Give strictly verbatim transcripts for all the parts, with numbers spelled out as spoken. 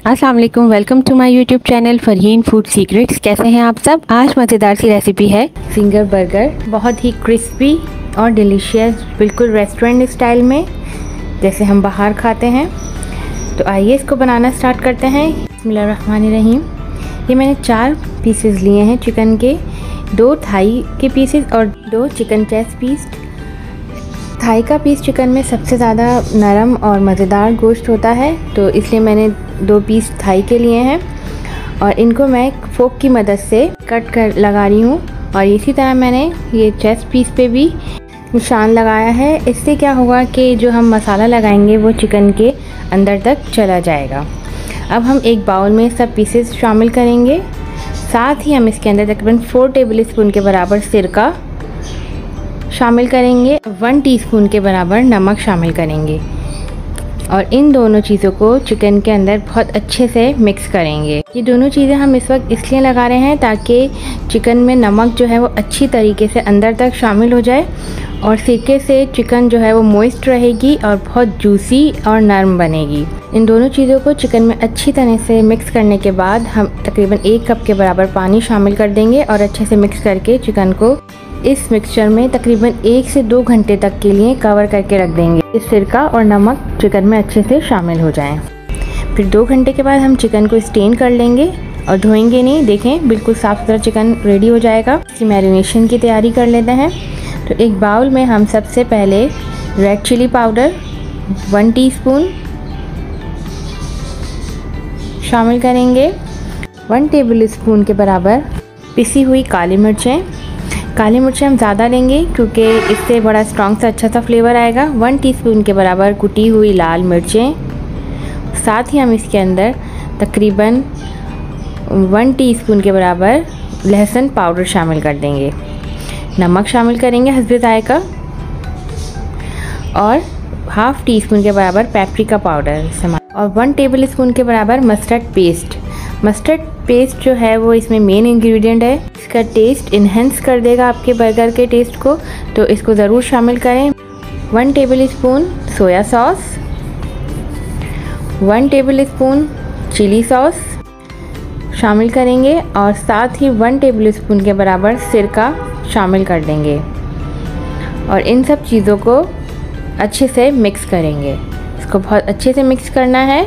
अस्सलाम वालेकुम, welcome to my YouTube channel Farheen food secrets. कैसे हैं आप सब? आज मज़ेदार सी रेसिपी है फिंगर बर्गर, बहुत ही क्रिस्पी और डिलीशियस, बिल्कुल रेस्टोरेंट स्टाइल में जैसे हम बाहर खाते हैं। तो आइए इसको बनाना स्टार्ट करते हैं। बिस्मिल्लाहिर्रहमानिर्रहीम। ये मैंने चार पीसेस लिए हैं चिकन के, दो थाई के पीसेस और दो चिकन चेस्ट पीस। थाई का पीस चिकन में सबसे ज़्यादा नरम और मज़ेदार गोश्त होता है, तो इसलिए मैंने दो पीस थाई के लिए हैं और इनको मैं फोक की मदद से कट कर लगा रही हूँ। और इसी तरह मैंने ये चेस्ट पीस पे भी निशान लगाया है। इससे क्या होगा कि जो हम मसाला लगाएंगे वो चिकन के अंदर तक चला जाएगा। अब हम एक बाउल में सब पीसेस शामिल करेंगे। साथ ही हम इसके अंदर तकरीबन फोर टेबल स्पून के बराबर सिरका शामिल करेंगे, वन टीस्पून के बराबर नमक शामिल करेंगे और इन दोनों चीज़ों को चिकन के अंदर बहुत अच्छे से मिक्स करेंगे। ये दोनों चीज़ें हम इस वक्त इसलिए लगा रहे हैं ताकि चिकन में नमक जो है वो अच्छी तरीके से अंदर तक शामिल हो जाए और सिरके से चिकन जो है वो मॉइस्ट रहेगी और बहुत जूसी और नरम बनेगी। इन दोनों चीज़ों को चिकन में अच्छी तरह से मिक्स करने के बाद हम तकरीबन एक कप के बराबर पानी शामिल कर देंगे और अच्छे से मिक्स करके चिकन को इस मिक्सचर में तकरीबन एक से दो घंटे तक के लिए कवर करके रख देंगे। इस सिरका और नमक चिकन में अच्छे से शामिल हो जाएं। फिर दो घंटे के बाद हम चिकन को स्टेन कर लेंगे और धोएंगे नहीं। देखें बिल्कुल साफ़ सुथरा चिकन रेडी हो जाएगा। इसकी मैरिनेशन की तैयारी कर लेते हैं। तो एक बाउल में हम सबसे पहले red chilli powder one teaspoon शामिल करेंगे, वन टेबल स्पून के बराबर पिसी हुई काली मिर्चें। काली मिर्चें हम ज़्यादा लेंगे क्योंकि इससे बड़ा स्ट्रॉन्ग सा अच्छा सा फ्लेवर आएगा। वन टीस्पून के बराबर कुटी हुई लाल मिर्चें। साथ ही हम इसके अंदर तकरीबन वन टीस्पून के बराबर लहसुन पाउडर शामिल कर देंगे। नमक शामिल करेंगे हस्बे जायका और हाफ़ टी स्पून के बराबर पेपरिका पाउडर और वन टेबल स्पून के बराबर मस्टर्ड पेस्ट। मस्टर्ड पेस्ट जो है वो इसमें मेन इंग्रेडिएंट है, इसका टेस्ट इन्हेंस कर देगा आपके बर्गर के टेस्ट को, तो इसको ज़रूर शामिल करें। One tablespoon soya sauce, one tablespoon chilli sauce शामिल करेंगे और साथ ही वन टेबल स्पून के बराबर सिरका शामिल कर देंगे और इन सब चीज़ों को अच्छे से मिक्स करेंगे। इसको बहुत अच्छे से मिक्स करना है।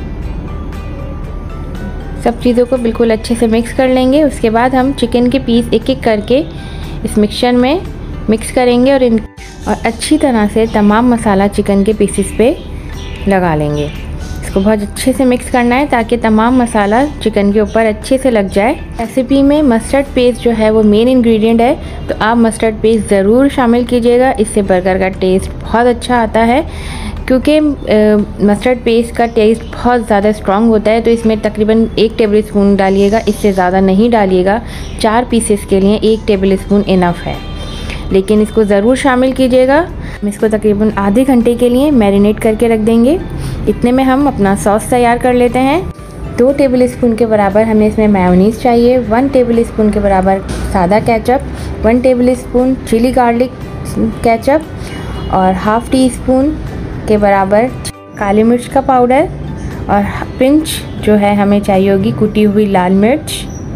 सब चीज़ों को बिल्कुल अच्छे से मिक्स कर लेंगे। उसके बाद हम चिकन के पीस एक एक करके इस मिक्सचर में मिक्स करेंगे और इन और अच्छी तरह से तमाम मसाला चिकन के पीसेस पे लगा लेंगे। इसको बहुत अच्छे से मिक्स करना है ताकि तमाम मसाला चिकन के ऊपर अच्छे से लग जाए। रेसिपी में मस्टर्ड पेस्ट जो है वो मेन इंग्रेडिएंट है, तो आप मस्टर्ड पेस्ट ज़रूर शामिल कीजिएगा। इससे बर्गर का टेस्ट बहुत अच्छा आता है क्योंकि मस्टर्ड पेस्ट का टेस्ट बहुत ज़्यादा स्ट्रॉन्ग होता है। तो इसमें तकरीबन एक टेबल स्पून डालिएगा, इससे ज़्यादा नहीं डालिएगा। चार पीसेस के लिए एक टेबल स्पून इनफ है, लेकिन इसको ज़रूर शामिल कीजिएगा। हम इसको तकरीबन आधे घंटे के लिए मैरिनेट करके रख देंगे। इतने में हम अपना सॉस तैयार कर लेते हैं। दो टेबल स्पून के बराबर हमें इसमें मेयोनीज़ चाहिए, वन टेबल स्पून के बराबर सादा ketchup, one tablespoon chilli garlic ketchup और हाफ़ टी स्पून के बराबर काली मिर्च का पाउडर और पिंच जो है हमें चाहिए होगी कुटी हुई लाल मिर्च।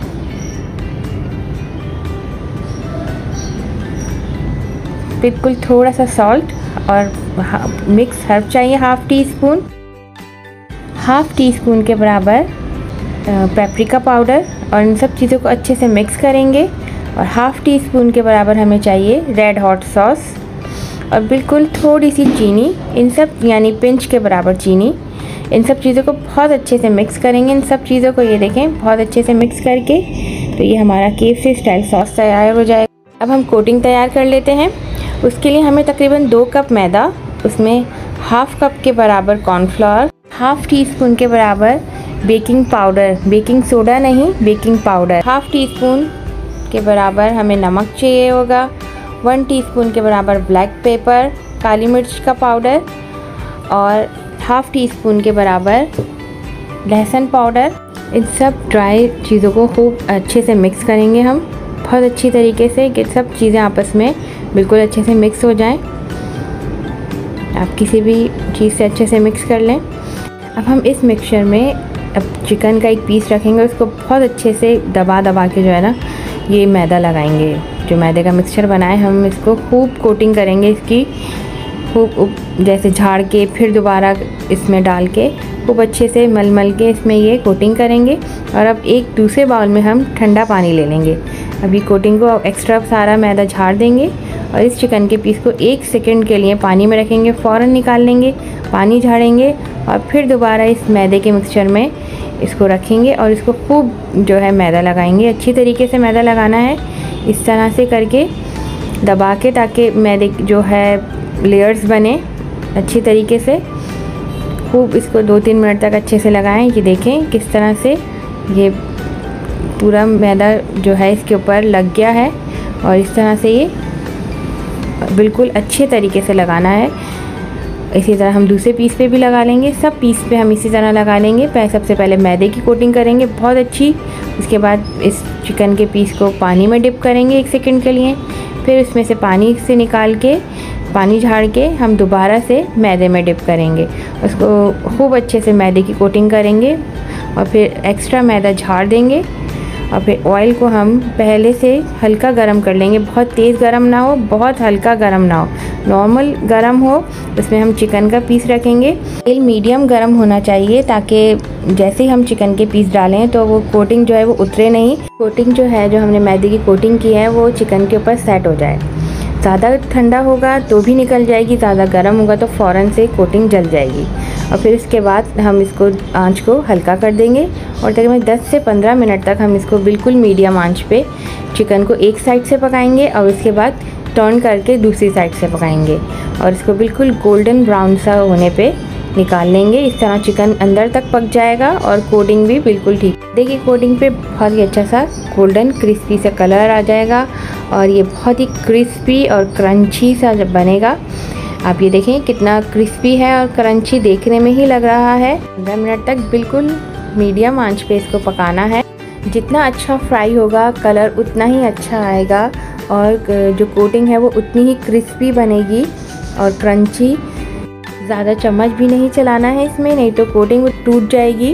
बिल्कुल थोड़ा सा सॉल्ट और मिक्स हर्ब चाहिए half teaspoon, half teaspoon के बराबर पेपरिका पाउडर और इन सब चीज़ों को अच्छे से मिक्स करेंगे और हाफ़ टी स्पून के बराबर हमें चाहिए रेड हॉट सॉस और बिल्कुल थोड़ी सी चीनी, इन सब यानी पिंच के बराबर चीनी। इन सब चीज़ों को बहुत अच्छे से मिक्स करेंगे। इन सब चीज़ों को ये देखें बहुत अच्छे से मिक्स करके तो ये हमारा केएफसी स्टाइल सॉस तैयार हो जाएगा। अब हम कोटिंग तैयार कर लेते हैं। उसके लिए हमें तकरीबन दो कप मैदा, उसमें हाफ़ कप के बराबर कॉर्नफ्लावर, हाफ़ टी स्पून के बराबर बेकिंग पाउडर, बेकिंग सोडा नहीं baking powder, half teaspoon के बराबर हमें नमक चाहिए होगा, वन टीस्पून के बराबर ब्लैक पेपर काली मिर्च का पाउडर और हाफ़ टी स्पून के बराबर लहसुन पाउडर। इन सब ड्राई चीज़ों को खूब अच्छे से मिक्स करेंगे हम बहुत अच्छी तरीके से कि सब चीज़ें आपस में बिल्कुल अच्छे से मिक्स हो जाएं। आप किसी भी चीज़ से अच्छे से मिक्स कर लें। अब हम इस मिक्सचर में अब चिकन का एक पीस रखेंगे, उसको बहुत अच्छे से दबा दबा के जो है ना ये मैदा लगाएंगे। जो मैदे का मिक्सचर बनाए हम इसको खूब कोटिंग करेंगे, इसकी खूब जैसे झाड़ के फिर दोबारा इसमें डाल के खूब अच्छे से मल मल के इसमें ये कोटिंग करेंगे। और अब एक दूसरे बाउल में हम ठंडा पानी ले लेंगे। अभी कोटिंग को एक्स्ट्रा सारा मैदा झाड़ देंगे और इस चिकन के पीस को एक सेकंड के लिए पानी में रखेंगे, फ़ौरन निकाल लेंगे, पानी झाड़ेंगे और फिर दोबारा इस मैदे के मिक्सचर में इसको रखेंगे और इसको खूब जो है मैदा लगाएंगे। अच्छी तरीके से मैदा लगाना है, इस तरह से करके दबा के, ताकि मैदे जो है लेयर्स बने अच्छी तरीके से। खूब इसको दो तीन मिनट तक अच्छे से लगाएं। ये देखें किस तरह से ये पूरा मैदा जो है इसके ऊपर लग गया है और इस तरह से ये बिल्कुल अच्छे तरीके से लगाना है। इसी तरह हम दूसरे पीस पे भी लगा लेंगे। सब पीस पे हम इसी तरह लगा लेंगे। पहले सबसे पहले मैदे की कोटिंग करेंगे बहुत अच्छी, उसके बाद इस चिकन के पीस को पानी में डिप करेंगे एक सेकंड के लिए, फिर उसमें से पानी से निकाल के पानी झाड़ के हम दोबारा से मैदे में डिप करेंगे। उसको खूब अच्छे से मैदे की कोटिंग करेंगे और फिर एक्स्ट्रा मैदा झाड़ देंगे और फिर ऑयल को हम पहले से हल्का गरम कर लेंगे। बहुत तेज़ गरम ना हो, बहुत हल्का गरम ना हो, नॉर्मल गरम हो। उसमें हम चिकन का पीस रखेंगे। तेल मीडियम गरम होना चाहिए ताकि जैसे ही हम चिकन के पीस डालें तो वो कोटिंग जो है वो उतरे नहीं। कोटिंग जो है, जो हमने मैदे की कोटिंग की है, वो चिकन के ऊपर सेट हो जाए। ज़्यादा ठंडा होगा तो भी निकल जाएगी, ज़्यादा गर्म होगा तो फ़ौरन से कोटिंग जल जाएगी। और फिर इसके बाद हम इसको आंच को हल्का कर देंगे और तकरीबन दस से पंद्रह मिनट तक हम इसको बिल्कुल मीडियम आंच पे चिकन को एक साइड से पकाएंगे और उसके बाद टर्न करके दूसरी साइड से पकाएंगे और इसको बिल्कुल गोल्डन ब्राउन सा होने पे निकाल लेंगे। इस तरह चिकन अंदर तक पक जाएगा और कोटिंग भी बिल्कुल ठीक। देखिए कोटिंग पे बहुत ही अच्छा सा गोल्डन क्रिस्पी सा कलर आ जाएगा और ये बहुत ही क्रिस्पी और क्रंची सा जब बनेगा, आप ये देखें कितना क्रिस्पी है और क्रंची देखने में ही लग रहा है। पंद्रह मिनट तक बिल्कुल मीडियम आंच पे इसको पकाना है। जितना अच्छा फ्राई होगा कलर उतना ही अच्छा आएगा और जो कोटिंग है वो उतनी ही क्रिस्पी बनेगी और क्रंची। ज़्यादा चम्मच भी नहीं चलाना है इसमें, नहीं तो कोटिंग टूट जाएगी।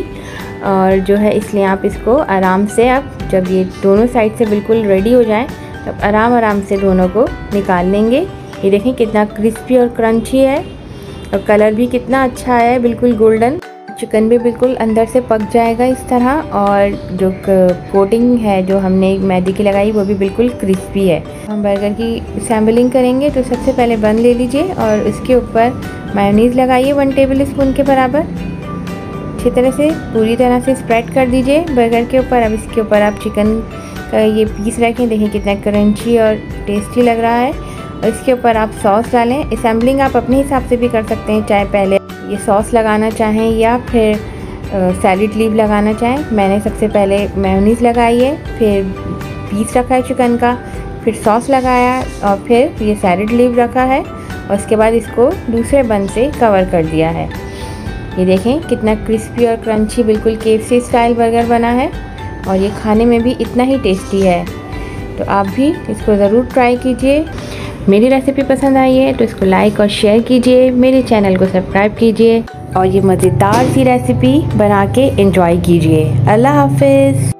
और जो है इसलिए आप इसको आराम से, आप जब ये दोनों साइड से बिल्कुल रेडी हो जाएं तब आराम आराम से दोनों को निकाल लेंगे। ये देखें कितना क्रिस्पी और क्रंची है और कलर भी कितना अच्छा आया है, बिल्कुल गोल्डन। चिकन भी बिल्कुल अंदर से पक जाएगा इस तरह और जो कोटिंग है जो हमने मैदे की लगाई वो भी बिल्कुल क्रिस्पी है। हम बर्गर की सैम्बलिंग करेंगे तो सबसे पहले बन ले लीजिए और इसके ऊपर मायोनीज़ लगाइए वन टेबल स्पून के बराबर। अच्छी तरह से पूरी तरह से स्प्रेड कर दीजिए बर्गर के ऊपर। अब इसके ऊपर आप चिकन का ये पीस रखें, देखिए कितना क्रंची और टेस्टी लग रहा है। और इसके ऊपर आप सॉस डालें। असेंबलिंग आप अपने हिसाब से भी कर सकते हैं, चाहे पहले ये सॉस लगाना चाहें या फिर सैलेड लीव लगाना चाहें। मैंने सबसे पहले मेयोनीज़ लगाई है, फिर पीस रखा है चिकन का, फिर सॉस लगाया और फिर ये सैलेड लीव रखा है और उसके बाद इसको दूसरे बन से कवर कर दिया है। ये देखें कितना क्रिस्पी और क्रंची बिल्कुल केएफसी स्टाइल बर्गर बना है और ये खाने में भी इतना ही टेस्टी है। तो आप भी इसको ज़रूर ट्राई कीजिए। मेरी रेसिपी पसंद आई है तो इसको लाइक और शेयर कीजिए, मेरे चैनल को सब्सक्राइब कीजिए और ये मज़ेदार सी रेसिपी बना के एंजॉय कीजिए। अल्लाह हाफिज़।